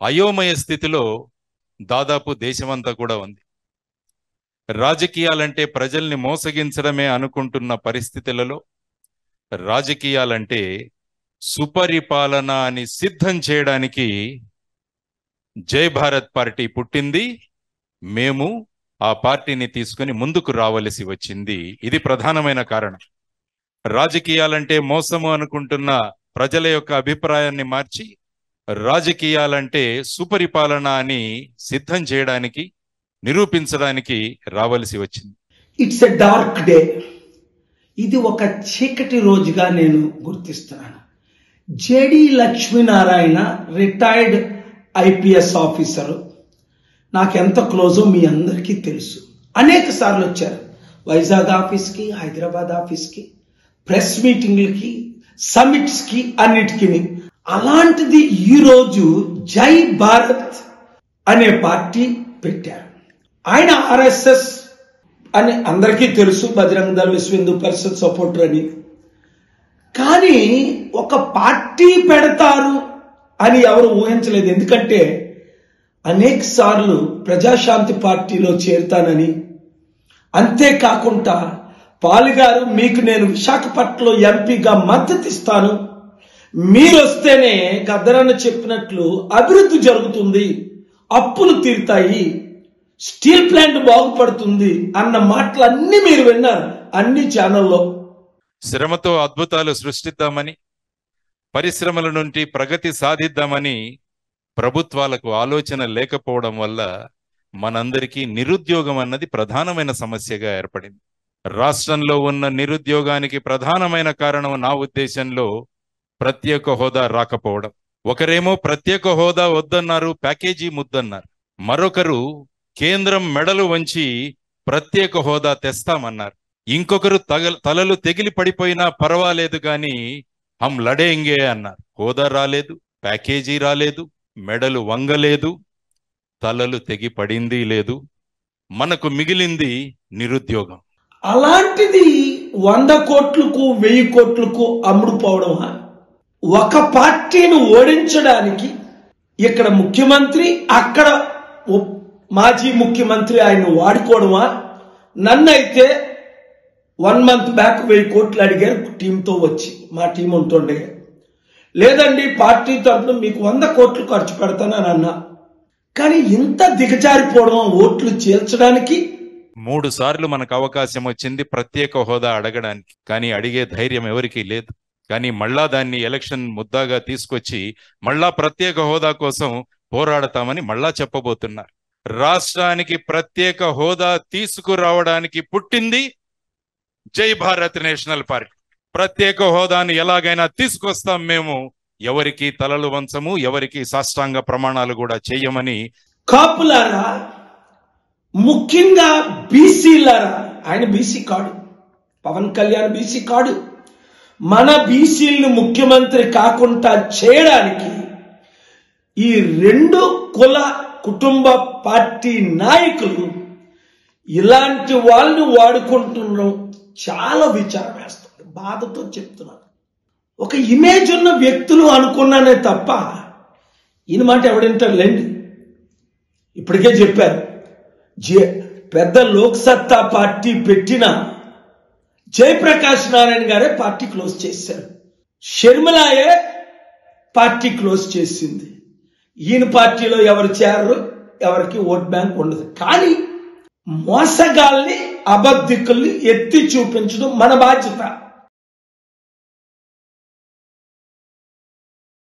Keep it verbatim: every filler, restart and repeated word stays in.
అయోమయ స్థితిలో దాదాపు దేశమంతా కూడా ఉంది. రాజకీయాలంటే ప్రజల్ని మోసగించడమే అనుకుంటున్న పరిస్థితులలో రాజకీయాలంటే సుపరిపాలన అని సిద్ధం చేయడానికి జై భారత్ పార్టీ పుట్టింది. మేము ఆ పార్టీని తీసుకుని ముందుకు రావలసి వచ్చింది. ఇది ప్రధానమైన కారణం. రాజకీయాలంటే మోసము అనుకుంటున్న ప్రజల యొక్క అభిప్రాయాన్ని మార్చి రాజకీయాలంటే సుపరిపాలన అని సిద్ధం చేయడానికి, నిరూపించడానికి రావలసి వచ్చింది. It's a dark day. ఇది ఒక చీకటి రోజుగా నేను గుర్తిస్తున్నాను. JD Lakshminarayana retired IPS officer, నాకెంత క్లోజో మీ అందరికీ తెలుసు. అనేక సార్లు వచ్చారు వైజాగ్ ఆఫీస్కి, హైదరాబాద్ ఆఫీస్కి, ప్రెస్ మీటింగ్లకి, సమిట్స్కి, అన్నిటికీ. అలాంటిది ఈరోజు జై భారత్ అనే పార్టీ పెట్టారు. ఆయన ఆర్ఎస్ఎస్ అని అందరికీ తెలుసు, బజరంగ దళ విశ్వ హిందూ పరిషత్ సపోర్టర్ అని. కానీ ఒక పార్టీ పెడతారు అని ఎవరు ఊహించలేదు. ఎందుకంటే అనేక సార్లు ప్రజాశాంతి పార్టీలో చేరుతానని, అంతేకాకుండా పాలుగారు మీకు నేను విశాఖపట్నంలో ఎంపీగా మద్దతు ఇస్తాను, మీరు వస్తేనే గద్దరన్న చెప్పినట్లు అభివృద్ధి జరుగుతుంది, అప్పులు తీరుతాయి, స్టీల్ ప్లాంట్ బాగుపడుతుంది అన్న మాటలన్నీ మీరు విన్నారు అన్ని ఛానల్లో. శ్రమతో అద్భుతాలు సృష్టిద్దామని, పరిశ్రమల నుండి ప్రగతి సాధిద్దామని ప్రభుత్వాలకు ఆలోచన లేకపోవడం వల్ల మనందరికీ నిరుద్యోగం అన్నది ప్రధానమైన సమస్యగా ఏర్పడింది. రాష్ట్రంలో ఉన్న నిరుద్యోగానికి ప్రధానమైన కారణం నా ఉద్దేశంలో ప్రత్యేక హోదా రాకపోవడం. ఒకరేమో ప్రత్యేక హోదా వద్దన్నారు, ప్యాకేజీ ముద్దన్నారు. మరొకరు కేంద్రం మెడలు వంచి ప్రత్యేక హోదా తెస్తామన్నారు. ఇంకొకరు తగ తలలు తెగిలి పడిపోయినా పర్వాలేదు కానీ హం లడేంగే అన్నారు. హోదా రాలేదు, ప్యాకేజీ రాలేదు, మెడలు వంగలేదు, తలలు తెగి పడింది లేదు. మనకు మిగిలింది నిరుద్యోగం. అలాంటిది వంద కోట్లకు వెయ్యి కోట్లకు అమ్ముడుపోవడమా? ఒక పార్టీని ఓడించడానికి ఇక్కడ ముఖ్యమంత్రి, అక్కడ మాజీ ముఖ్యమంత్రి ఆయన వాడుకోవడమా? నన్నైతే వన్ మంత్ బ్యాక్ వెయ్యి కోట్లు అడిగారు టీంతో వచ్చి, మా టీం ఉంటుండే. లేదండి పార్టీ తరఫున మీకు వంద కోట్లు ఖర్చు పెడతానని అన్నా. కానీ ఇంత దిగజారిపోవడం ఓట్లు చేల్చడానికి. మూడు సార్లు మనకు అవకాశం వచ్చింది ప్రత్యేక హోదా అడగడానికి, కానీ అడిగే ధైర్యం ఎవరికీ లేదు. కానీ మళ్ళా దాన్ని ఎలక్షన్ ముద్దాగా తీసుకొచ్చి మళ్ళా ప్రత్యేక హోదా కోసం పోరాడతామని మళ్ళా చెప్పబోతున్నారు. రాష్ట్రానికి ప్రత్యేక హోదా తీసుకురావడానికి పుట్టింది జై భారత్ నేషనల్ పార్టీ. ప్రత్యేక హోదాను ఎలాగైనా తీసుకొస్తాం మేము, ఎవరికి తలలు వంచము, ఎవరికి సాష్టాంగ ప్రమాణాలు కూడా చేయమని. కాపులారా, ముఖ్యంగా బీసీలారా, ఆయన బీసీ కాడు, పవన్ కళ్యాణ్ బీసీ కాడు. మన బీసీలను ముఖ్యమంత్రి కాకుండా చేయడానికి ఈ రెండు కుల కుటుంబ పార్టీ నాయకులు ఇలాంటి వాళ్ళని వాడుకుంటున్నాం. చాలా విచారం వేస్తుంది, బాధతో చెప్తున్నాను. ఒక ఇమేజ్ ఉన్న వ్యక్తులు అనుకున్నానే తప్ప ఈయన మాట ఎవడింటారు లేండి. ఇప్పటికే చెప్పారు, జే పెద్ద లోక్సత్తా పార్టీ పెట్టిన జయప్రకాష్ నారాయణ గారే పార్టీ క్లోజ్ చేశారు, షర్మిలాయే పార్టీ క్లోజ్ చేసింది. ఈయన పార్టీలో ఎవరు చేరరు, ఎవరికి ఓట్ బ్యాంక్ ఉండదు. కానీ మోసగాల్ని, అబద్ధికుల్ని ఎత్తి చూపించడం మన బాధ్యత.